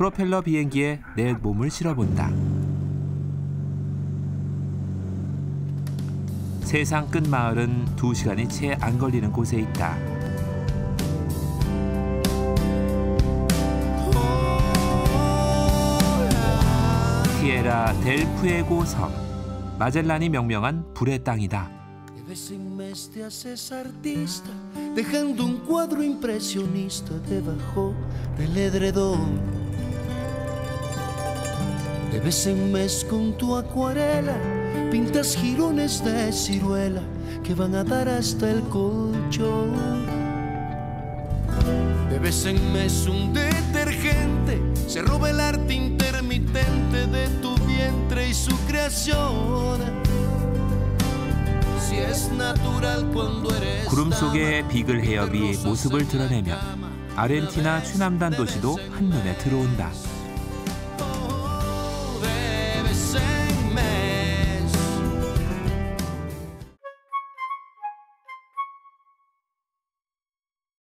프로펠러 비행기에 내 몸을 실어본다. 세상 끝 마을은 2시간이 채 안 걸리는 곳에 있다. 티에라 델 푸에고 섬. 마젤란이 명명한 불의 땅이다. dejando un cuadro impresionista debajo del edredón. De vez en mes con tu acuarela pintas jirones de ciruela que van a dar hasta el colchón. De vez en mes un detergente se roba el arte intermitente de tu vientre y su creación. 구름 속의 비글 해협이 모습을 드러내면 아르헨티나 최남단 도시도 한눈에 들어온다.